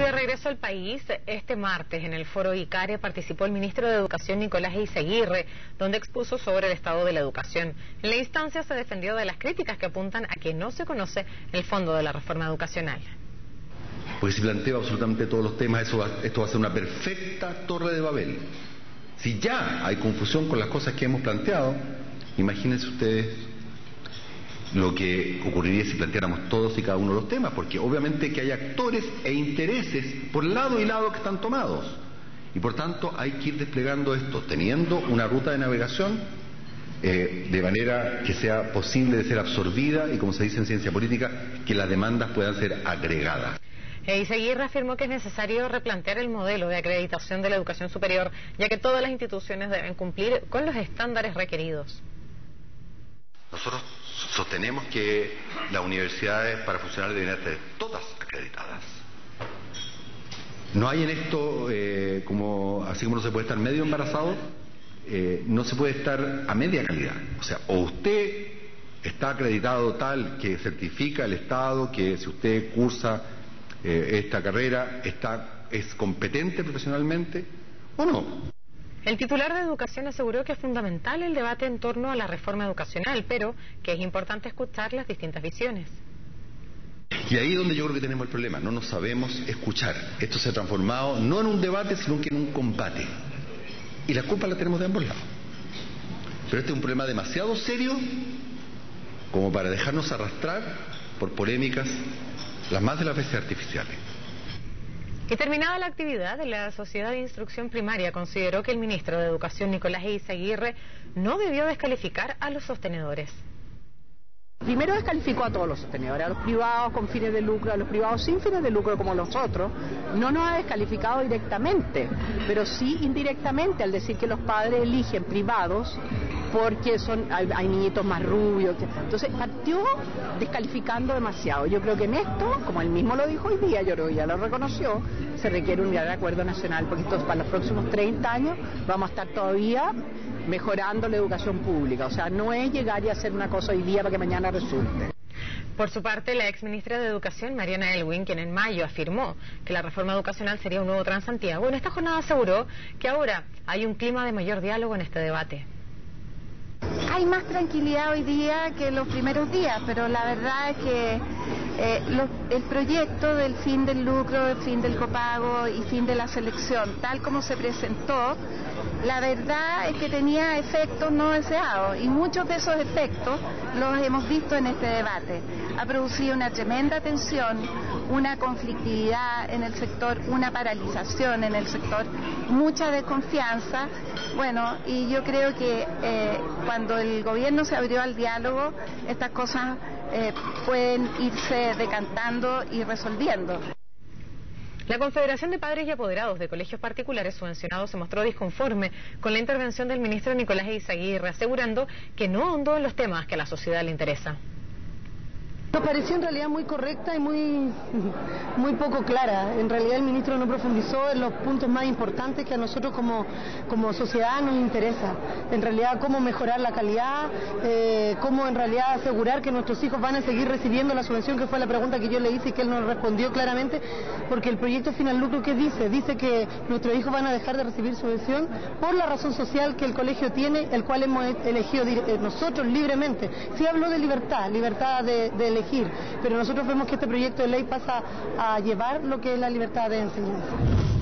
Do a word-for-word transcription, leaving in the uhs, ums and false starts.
de regreso al país, este martes en el foro ICARE participó el ministro de Educación Nicolás Eyzaguirre, donde expuso sobre el estado de la educación. En la instancia se defendió de las críticas que apuntan a que no se conoce el fondo de la reforma educacional. Porque si planteo absolutamente todos los temas, eso va, esto va a ser una perfecta torre de Babel. Si ya hay confusión con las cosas que hemos planteado, imagínense ustedes lo que ocurriría si planteáramos todos y cada uno de los temas, porque obviamente que hay actores e intereses por lado y lado que están tomados, y por tanto hay que ir desplegando esto, teniendo una ruta de navegación eh, de manera que sea posible de ser absorbida y, como se dice en ciencia política, que las demandas puedan ser agregadas. Eyzaguirre afirmó que es necesario replantear el modelo de acreditación de la educación superior, ya que todas las instituciones deben cumplir con los estándares requeridos. Nosotros sostenemos que las universidades para funcionar deben estar todas acreditadas. No hay en esto, eh, como así como no se puede estar medio embarazado, eh, no se puede estar a media calidad. O sea, o usted está acreditado tal que certifica el Estado que si usted cursa eh, esta carrera está es competente profesionalmente, o no. El titular de Educación aseguró que es fundamental el debate en torno a la reforma educacional, pero que es importante escuchar las distintas visiones. Y ahí es donde yo creo que tenemos el problema, no nos sabemos escuchar. Esto se ha transformado no en un debate, sino que en un combate. Y la culpa la tenemos de ambos lados. Pero este es un problema demasiado serio como para dejarnos arrastrar por polémicas, las más de las veces artificiales. Y terminada la actividad, la Sociedad de Instrucción Primaria consideró que el ministro de Educación, Nicolás Eyzaguirre, no debió descalificar a los sostenedores. Primero descalificó a todos los sostenedores, a los privados con fines de lucro, a los privados sin fines de lucro como los otros. No nos ha descalificado directamente, pero sí indirectamente al decir que los padres eligen privados porque son hay, hay niñitos más rubios. Entonces partió descalificando demasiado. Yo creo que en esto, como él mismo lo dijo hoy día, yo creo que ya lo reconoció, se requiere un gran acuerdo nacional, porque esto para los próximos treinta años vamos a estar todavía mejorando la educación pública. O sea, no es llegar y hacer una cosa hoy día para que mañana resulte. Por su parte, la exministra de Educación, Mariana Elwin, quien en mayo afirmó que la reforma educacional sería un nuevo Transantiago, en esta jornada aseguró que ahora hay un clima de mayor diálogo en este debate. Hay más tranquilidad hoy día que los primeros días, pero la verdad es que eh, lo, el proyecto del fin del lucro, del fin del copago y fin de la selección, tal como se presentó, la verdad es que tenía efectos no deseados y muchos de esos efectos los hemos visto en este debate. Ha producido una tremenda tensión, una conflictividad en el sector, una paralización en el sector, mucha desconfianza. Bueno, y yo creo que eh, cuando el gobierno se abrió al diálogo, estas cosas eh, pueden irse decantando y resolviendo. La Confederación de Padres y Apoderados de Colegios Particulares subvencionados se mostró disconforme con la intervención del ministro Nicolás Eyzaguirre, asegurando que no ahondó en los temas que a la sociedad le interesa. Nos pareció en realidad muy correcta y muy, muy poco clara. En realidad el ministro no profundizó en los puntos más importantes que a nosotros como, como sociedad nos interesa. En realidad cómo mejorar la calidad, eh, cómo en realidad asegurar que nuestros hijos van a seguir recibiendo la subvención, que fue la pregunta que yo le hice y que él nos respondió claramente, porque el proyecto Final Lucro, ¿qué dice? Dice que nuestros hijos van a dejar de recibir subvención por la razón social que el colegio tiene, el cual hemos elegido nosotros libremente. Sí habló de libertad, libertad de, de elegir, pero nosotros vemos que este proyecto de ley pasa a llevar lo que es la libertad de enseñanza.